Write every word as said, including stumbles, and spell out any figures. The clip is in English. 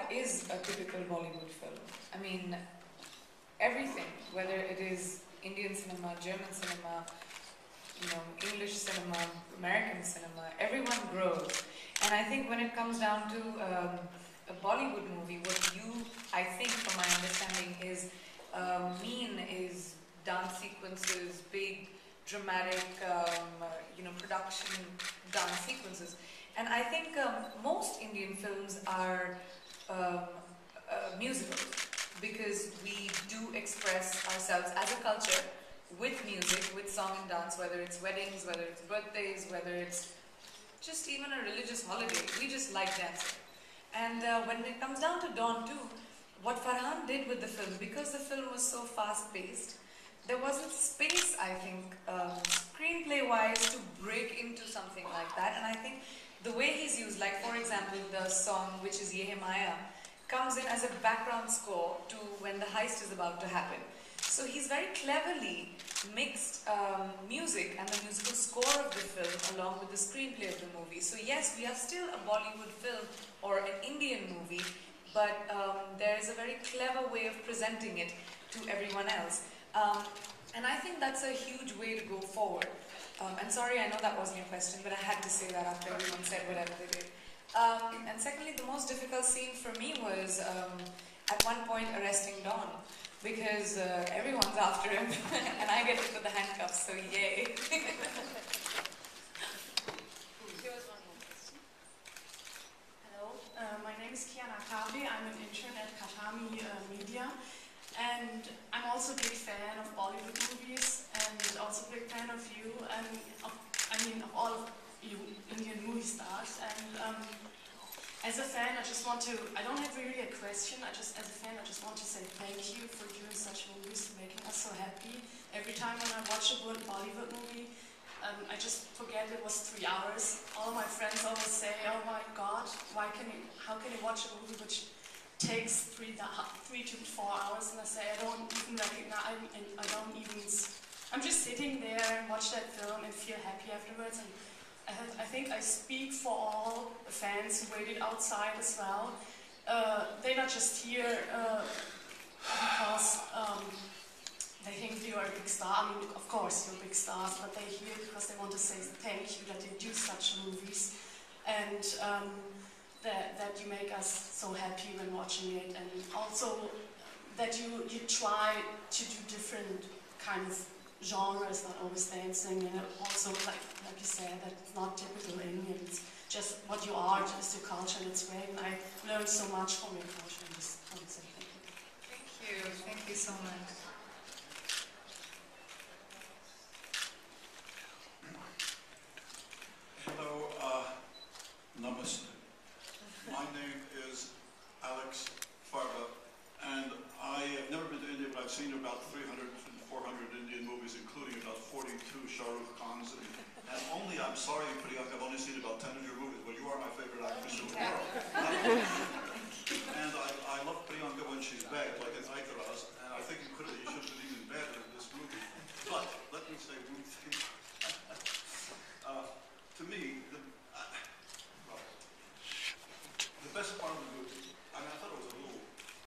that is a typical Bollywood film. I mean, everything, whether it is Indian cinema, German cinema, you know, English cinema, American cinema, everyone grows. And I think when it comes down to um, a Bollywood movie, what you, I think from my understanding, is um, mean is dance sequences, big, dramatic, um, uh, you know, production dance sequences. And I think um, most Indian films are um, uh, musicals, because we do express ourselves as a culture with music, with song and dance, whether it's weddings, whether it's birthdays, whether it's just even a religious holiday. We just like dancing. And uh, when it comes down to Dawn two, what Farhan did with the film, because the film was so fast-paced, there wasn't space, I think, um, screenplay-wise, to break into something like that. And I think the way he's used, like for example, the song, which is Ye Hai Maya, comes in as a background score to when the heist is about to happen. So he's very cleverly mixed um, music and the musical score of the film along with the screenplay of the movie. So yes, we are still a Bollywood film or an Indian movie, but um, there is a very clever way of presenting it to everyone else. Um, and I think that's a huge way to go forward. Um, and sorry, I know that wasn't your question, but I had to say that after everyone said whatever they did. Um, and secondly, the most difficult scene for me was um, at one point arresting Don, because uh, everyone's after him and I get to put the handcuffs, so yay. Here was one more question. Hello, uh, my name is Kiana Kabli. I'm an intern at Katami uh, Media, and I'm also a big fan of Bollywood movies and also a big fan of you and of, I mean of all of you Indian movie stars. And um, as a fan, I just want to, I don't have really a question, I just, as a fan, I just want to say thank you for doing such movies, making us so happy. Every time when I watch a Bollywood movie, um, I just forget it was three hours. All my friends always say, oh my god, why can you, how can you watch a movie which takes three, three to four hours? And I say, I don't even recognize, I don't even, I'm just sitting there and watch that film and feel happy afterwards. And I think I speak for all the fans who waited outside as well. Uh, they're not just here uh, because um, they think you are a big star. I mean, of course you're big stars, but they're here because they want to say thank you that you do such movies, and um, that, that you make us so happy when watching it, and also that you, you try to do different kind of genres, not always dancing, and also, like, like you said, that it's not typical Indian, it's just what you are, just your culture, and it's great, and I learned so much from your culture, and just want to say thank you. Thank you, thank you so much. Hello, uh, namaste. My name is Alex Farba, and I have never been to India, but I've seen about three hundred four hundred Indian movies, including about forty-two Shah Rukh Khans. And, and only, I'm sorry, Priyanka, I've only seen about ten of your movies, but you are my favorite actress in the world. And I, I love Priyanka when she's back, like in Aitaraz, and I think you could have, you should have